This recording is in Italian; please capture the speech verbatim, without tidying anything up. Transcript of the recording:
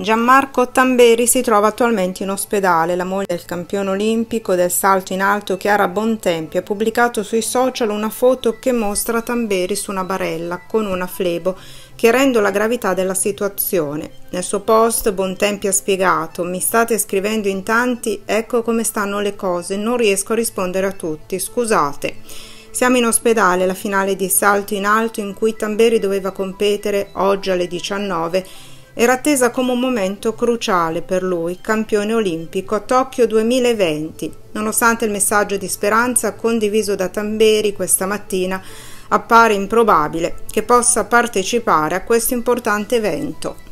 Gianmarco Tamberi si trova attualmente in ospedale. La moglie del campione olimpico del salto in alto Chiara Bontempi ha pubblicato sui social una foto che mostra Tamberi su una barella con una flebo, chiarendo la gravità della situazione. Nel suo post Bontempi ha spiegato: "Mi state scrivendo in tanti, ecco come stanno le cose, non riesco a rispondere a tutti, scusate. Siamo in ospedale, la finale di salto in alto in cui Tamberi doveva competere oggi alle diciannove era attesa come un momento cruciale per lui, campione olimpico a Tokyo duemilaventi. Nonostante il messaggio di speranza condiviso da Tamberi questa mattina, appare improbabile che possa partecipare a questo importante evento.